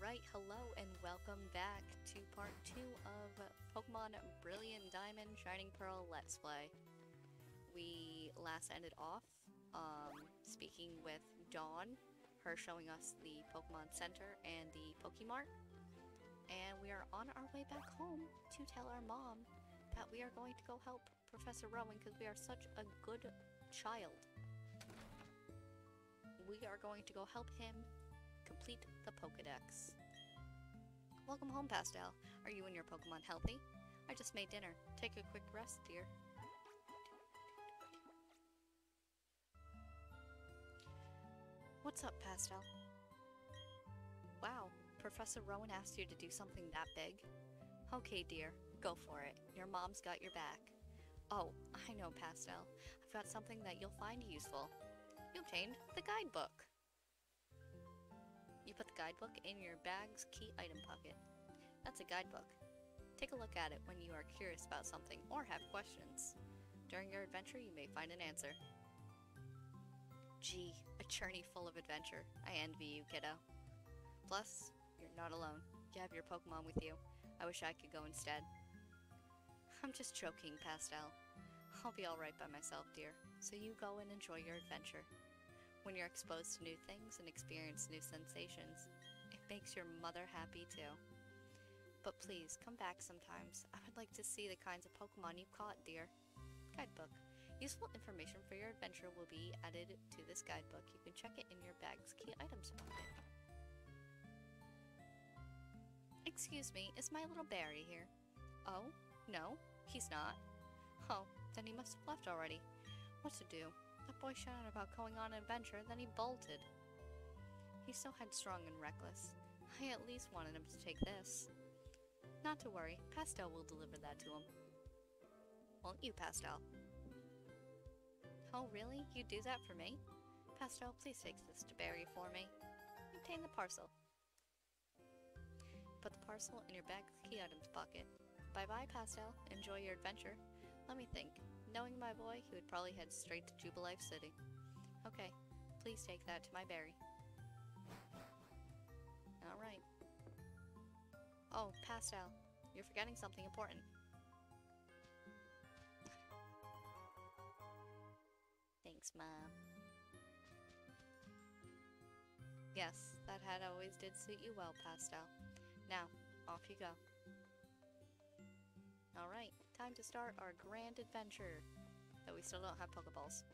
Alright, hello and welcome back to part 2 of Pokemon Brilliant Diamond Shining Pearl Let's Play. We last ended off speaking with Dawn, her showing us the Pokemon Center and the Pokemart, and we are on our way back home to tell our mom that we are going to go help Professor Rowan because we are such a good child. We are going to go help him complete the Pokedex. Welcome home, Pastel. Are you and your Pokemon healthy? I just made dinner. Take a quick rest, dear. What's up, Pastel? Wow, Professor Rowan asked you to do something that big? Okay, dear. Go for it. Your mom's got your back. Oh, I know, Pastel. I've got something that you'll find useful. You obtained the guidebook. You put the guidebook in your bag's key item pocket. That's a guidebook. Take a look at it when you are curious about something or have questions. During your adventure, you may find an answer. Gee, a journey full of adventure. I envy you, kiddo. Plus, you're not alone. You have your Pokemon with you. I wish I could go instead. I'm just joking, Pastel. I'll be alright by myself, dear. So you go and enjoy your adventure. When you're exposed to new things and experience new sensations, it makes your mother happy too. But please, come back sometimes. I would like to see the kinds of Pokemon you caught, dear. Guidebook. Useful information for your adventure will be added to this guidebook. You can check it in your bag's key items pocket. Excuse me, is my little Barry here? Oh, no, he's not. Oh, then he must have left already. What to do? That boy shouted about going on an adventure, then he bolted. He's so headstrong and reckless. I at least wanted him to take this. Not to worry, Pastel will deliver that to him. Won't you, Pastel? Oh, really? You do that for me? Pastel, please take this to Barry for me. Obtain the parcel. Put the parcel in your bag's key items pocket. Bye-bye, Pastel. Enjoy your adventure. Let me think. Knowing my boy, he would probably head straight to Jubilife City. Okay, please take that to my Barry. Alright. Oh, Pastel, you're forgetting something important. Thanks, Mom. Yes, that hat always did suit you well, Pastel. Now, off you go. Alright, time to start our grand adventure. Though we still don't have Pokeballs.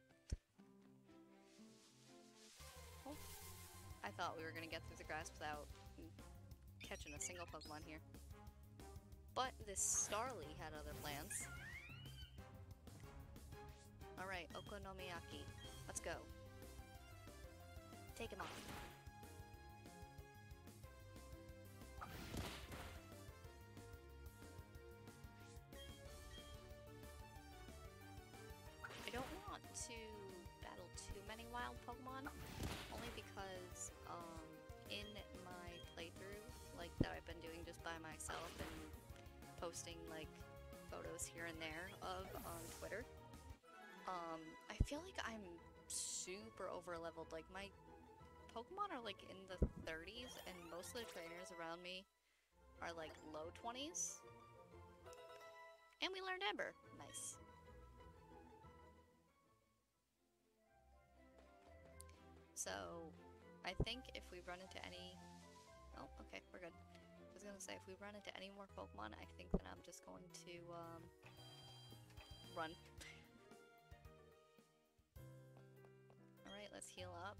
Oh, I thought we were gonna get through the grass without catching a single Pokemon here. But this Starly had other plans. Alright, Okonomiyaki. Let's go. Take him on. I don't want to battle too many wild Pokemon, only because in my playthrough, like that I've been doing just by myself and posting like photos here and there of on Twitter, I feel like I'm super over leveled. Like my Pokemon are like in the 30s and most of the trainers around me are like low 20s. And we learned Ember. Nice. So, I think if we run into any... Oh, okay, we're good. I was gonna say, if we run into any more Pokemon, I think that I'm just going to, run. Alright, let's heal up.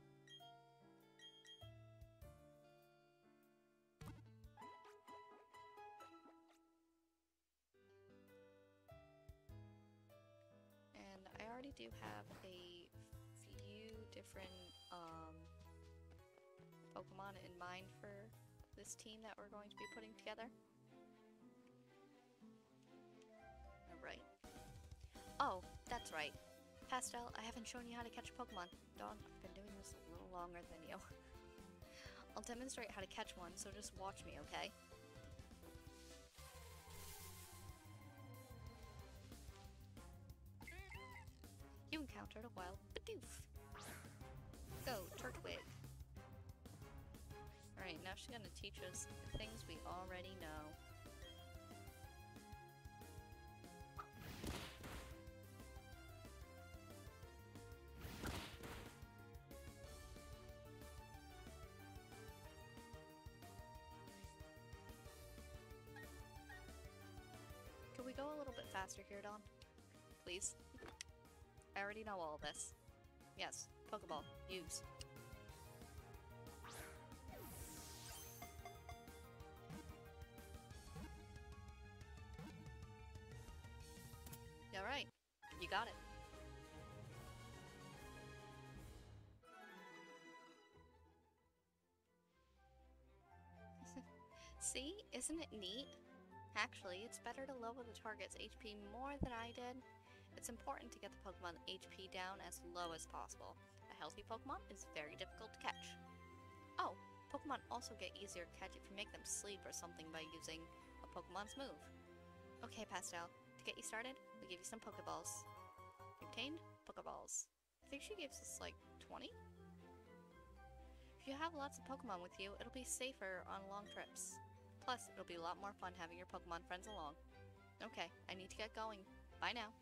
And I already do have a few different Pokemon in mind for this team that we're going to be putting together. Alright. Oh, that's right. Pastel, I haven't shown you how to catch a Pokemon. Dawn, I've been doing this a little longer than you. I'll demonstrate how to catch one, so just watch me, okay? You encountered a wild Bidoof. Go, Turtwig. Alright, now she's gonna teach us the things we already know. Can we go a little bit faster here, Dawn? Please? I already know all this. Yes, Pokeball. Use. Alright, you got it. See? Isn't it neat? Actually, it's better to lower the target's HP more than I did. It's important to get the Pokemon HP down as low as possible. A healthy Pokemon is very difficult to catch. Oh, Pokemon also get easier to catch if you make them sleep or something by using a Pokemon's move. Okay, Pastel. To get you started, we give you some Pokeballs. You obtained Pokeballs. I think she gives us like 20? If you have lots of Pokemon with you, it'll be safer on long trips. Plus, it'll be a lot more fun having your Pokemon friends along. Okay, I need to get going. Bye now.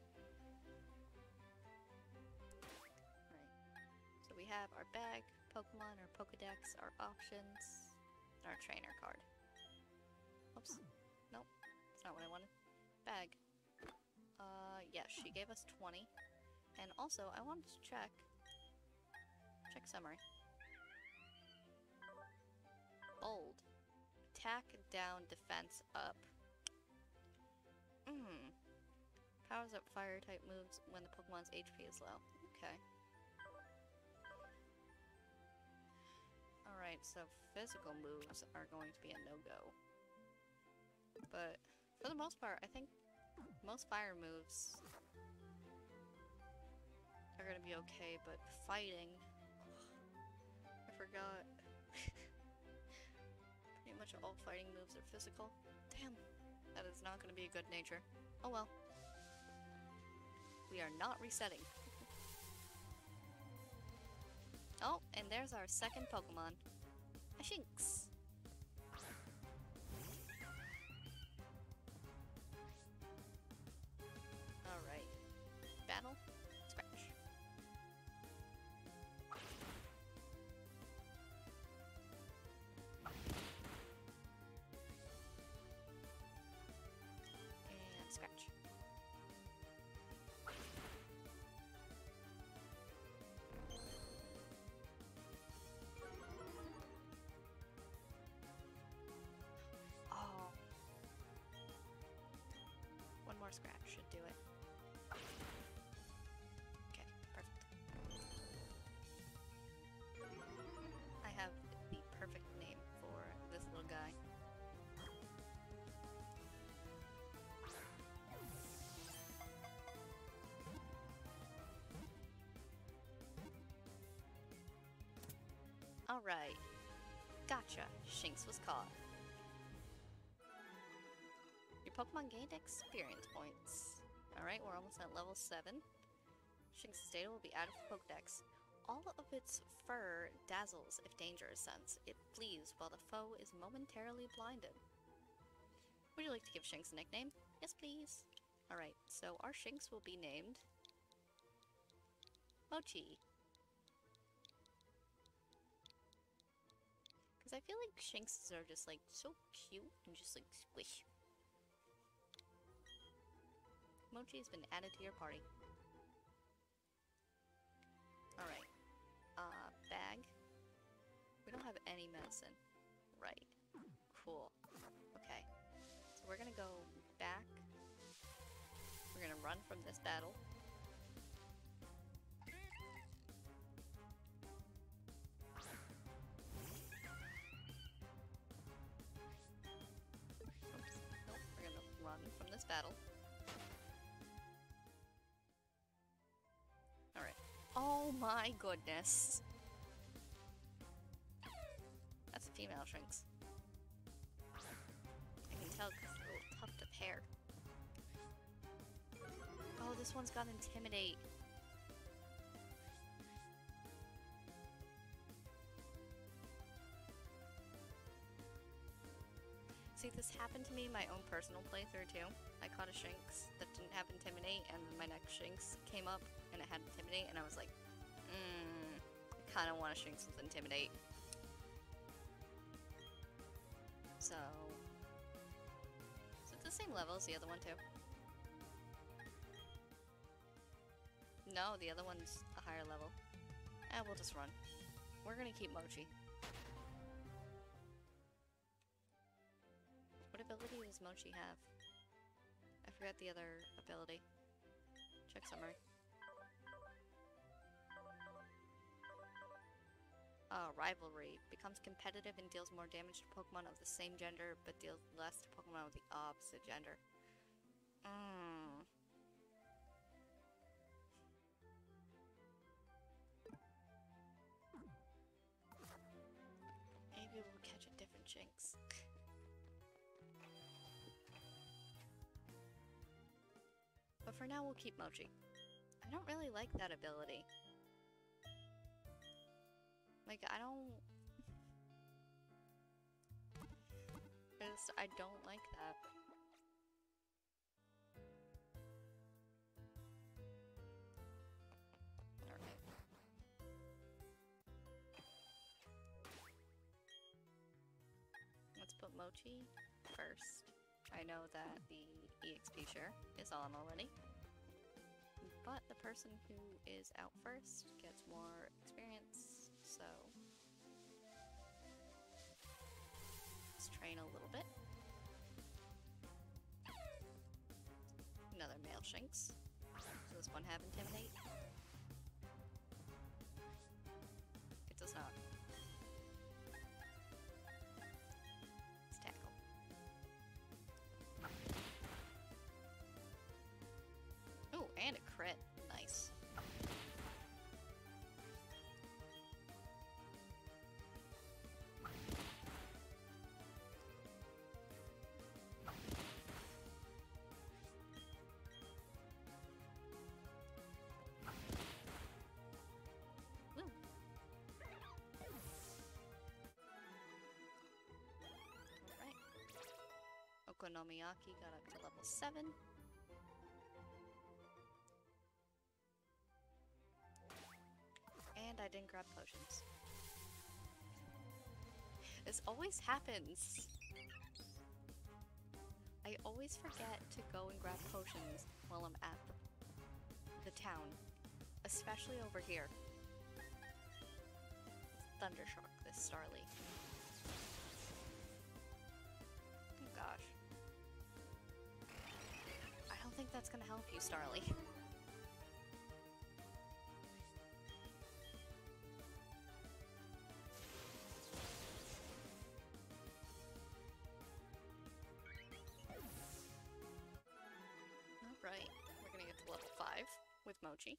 Alright, so we have our bag, Pokemon, our Pokedex, our options, and our trainer card. Oops. Nope, that's not what I wanted. Bag. Yes, she gave us 20. And also, I wanted to check summary. Bold. Attack down, defense up. Powers up fire type moves when the Pokemon's HP is low. Okay. Alright, so physical moves are going to be a no-go. But for the most part, I think most fire moves are gonna be okay, but fighting... I forgot. Pretty much all fighting moves are physical. Damn, that is not gonna be a good nature. Oh well. We are not resetting. Oh, and there's our second Pokemon. A Shinx. Alright. Battle? Scratch. And scratch. Oh. One more scratch should do it. Okay, perfect. I have the perfect name for this little guy. Alright. Gotcha. Shinx was caught. Your Pokemon gained experience points. Alright, we're almost at level 7. Shinx's data will be added to Pokedex. All of its fur dazzles if danger is sensed. It flees while the foe is momentarily blinded. Would you like to give Shinx a nickname? Yes, please. Alright, so our Shinx will be named... Mochi. Because I feel like Shinxes are just like so cute and just like squish. Mochi has been added to your party. Alright. Bag. We don't have any medicine. Right. Cool. Okay. So we're gonna go back. We're gonna run from this battle. Oops. Nope. We're gonna run from this battle. Alright. Oh my goodness. That's a female Shinx. I can tell because of the little tuft of hair. Oh, this one's got Intimidate. See, this happened to me in my own personal playthrough too. I caught a Shinx that didn't have Intimidate, and then my next Shinx came up and it had Intimidate, and I was like, I kind of want a Shinx with Intimidate. So, is it the same level as the other one too? No, the other one's a higher level. We'll just run. We're gonna keep Mochi. What ability does Mochi have? I forgot the other ability. Check summary. Rivalry. Becomes competitive and deals more damage to Pokemon of the same gender, but deals less to Pokemon of the opposite gender. Maybe we'll catch a different Shinx. But for now, we'll keep Mochi. I don't really like that ability. Like, I don't like that. Alright. Let's put Mochi first. I know that the EXP share is on already, but the person who is out first gets more experience, so let's train a little bit. Another male Shinx. Does this one have Intimidate? It does not. Let's tackle. Oh, and a crit. Nice. Okonomiyaki got up to level 7. And I didn't grab potions. This always happens. I always forget to go and grab potions while I'm at the town. Especially over here. Thundershock this Starly. Oh gosh. I don't think that's gonna help you, Starly. Alright, we're gonna get to level 5 with Mochi.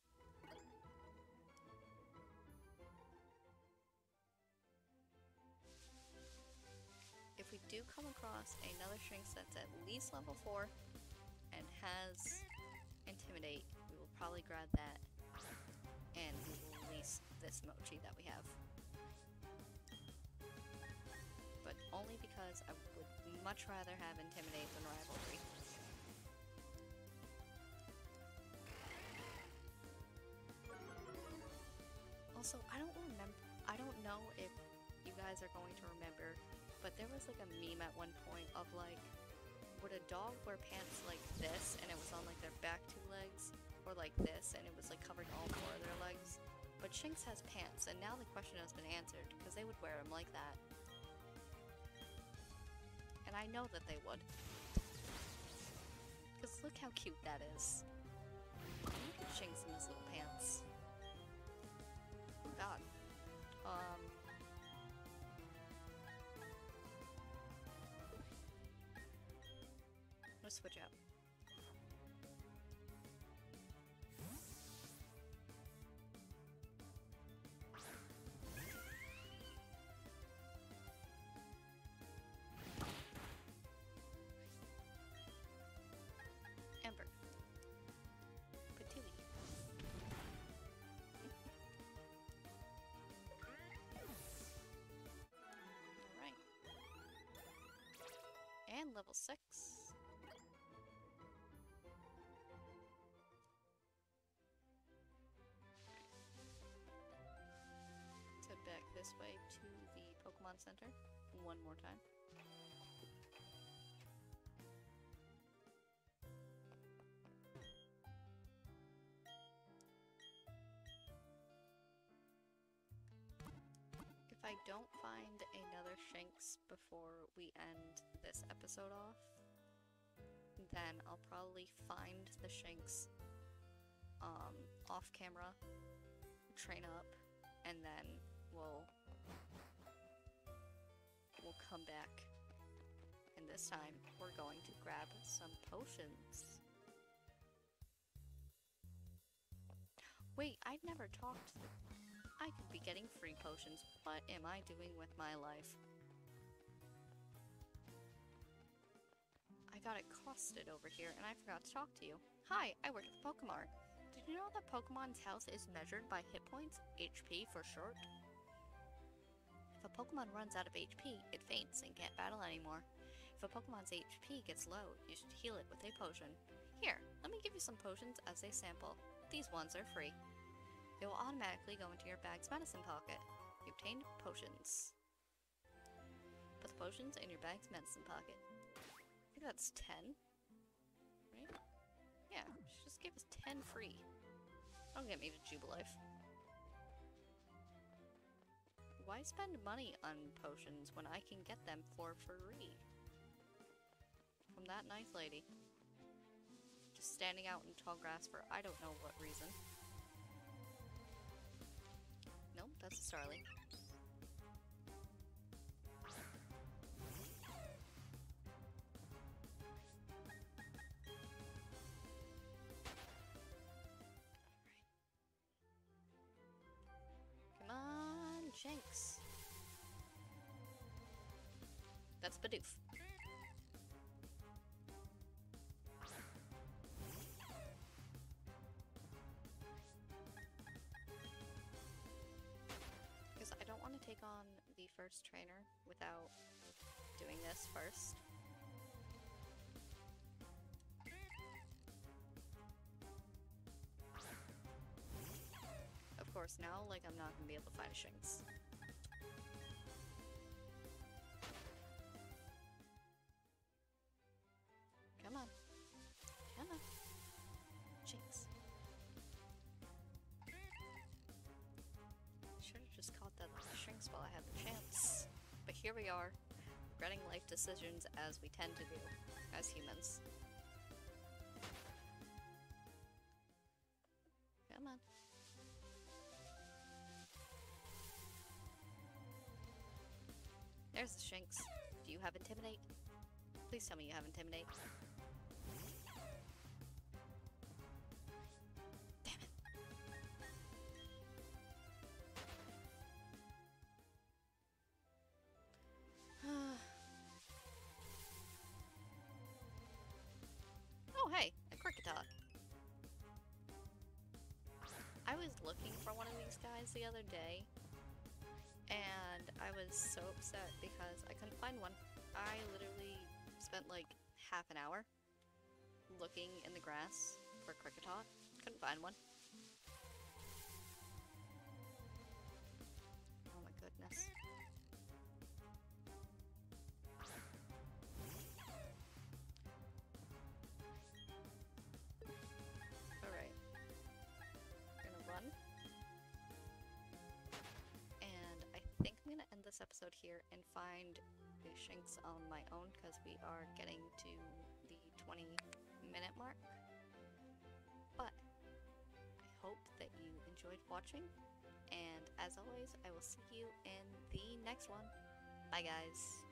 If we do come across another Shinx that's at least level 4 and has Intimidate, we will probably grab that and we will release this Mochi that we have. But only because I would much rather have Intimidate than Rivalry. Also, I don't know if you guys are going to remember, but there was like a meme at one point of like, would a dog wear pants like this and it was on like their back 2 legs, or like this and it was like covering all 4 of their legs? But Shinx has pants, and now the question has been answered, because they would wear them like that. And I know that they would. Because look how cute that is. Look at Shinx in his little pants. Oh god. Let's switch up. Ember. Patootie. Alright. And And level 6. Let's head back this way to the Pokemon Center one more time. If I don't find another Shinx before we end this episode off, then I'll probably find the Shinx off camera, train up, and then we'll come back. And this time we're going to grab some potions. Wait, I'd never talked. I could be getting free potions. What am I doing with my life? I got accosted over here and I forgot to talk to you. Hi, I work at the Pokemart. Did you know that Pokemon's health is measured by hit points? HP for short. If a Pokemon runs out of HP, it faints and can't battle anymore. If a Pokemon's HP gets low, you should heal it with a potion. Here, let me give you some potions as a sample. These ones are free. They will automatically go into your bag's medicine pocket. You obtained potions. Put the potions in your bag's medicine pocket. I think that's 10. Right? Yeah, she just gave us 10 free. Don't get me to Jubilife. Why spend money on potions when I can get them for free? From that nice lady. Just standing out in tall grass for I don't know what reason. Nope, that's a Starly. Come on, Shinx. That's Bidoof. Because I don't want to take on the first trainer without doing this first. Of course, now, like, I'm not gonna be able to find a Shinx. Come on. Come on. Shinx. Should've just caught that Shinx while I had the chance. But here we are, regretting life decisions as we tend to do, as humans. Come on. There's the Shinx. Do you have Intimidate? Please tell me you have Intimidate. Damn it. Oh, hey, a Kricketot. I was looking for one of these guys the other day, and I was so upset because I couldn't find one. I literally spent like half an hour looking in the grass for Kricketot. Couldn't find one. Oh my goodness. Alright. Gonna run. And I think I'm gonna end this episode here and find the Shinx on my own because we are getting to the 20-minute mark. But I hope that you enjoyed watching, and as always, I will see you in the next one. Bye guys.